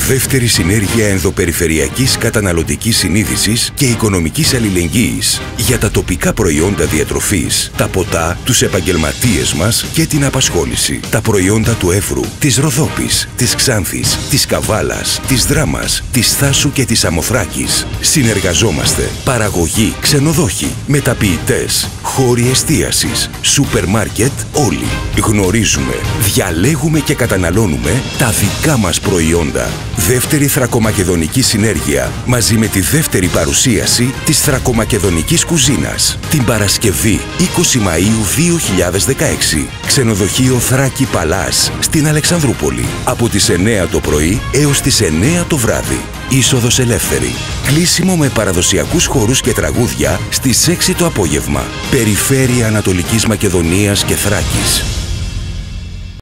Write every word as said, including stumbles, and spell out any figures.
Δεύτερη συνέργεια ενδοπεριφερειακής καταναλωτικής συνείδησης και οικονομικής αλληλεγγύης για τα τοπικά προϊόντα διατροφής, τα ποτά, τους επαγγελματίες μας και την απασχόληση. Τα προϊόντα του Εύρου, της Ροδόπης, της Ξάνθης, της Καβάλας, της Δράμας, της Θάσου και της Αμοθράκης. Συνεργαζόμαστε. Παραγωγή, ξενοδόχοι, μεταποιητές, χώροι εστίασης, σούπερ μάρκετ, όλοι. Γνωρίζουμε, διαλέγουμε και καταναλώνουμε τα δικά μας προϊόντα. Δεύτερη Θρακομακεδονική συνέργεια μαζί με τη δεύτερη παρουσίαση της Θρακομακεδονικής κουζίνας. Την Παρασκευή είκοσι Μαΐου δύο χιλιάδες δεκαέξι. Ξενοδοχείο Θράκη Παλάς στην Αλεξανδρούπολη. Από τις εννέα το πρωί έως τις εννέα το βράδυ. Είσοδος ελεύθερη. Κλείσιμο με παραδοσιακούς χορούς και τραγούδια στις έξι το απόγευμα. Περιφέρεια Ανατολικής Μακεδονίας και Θράκης.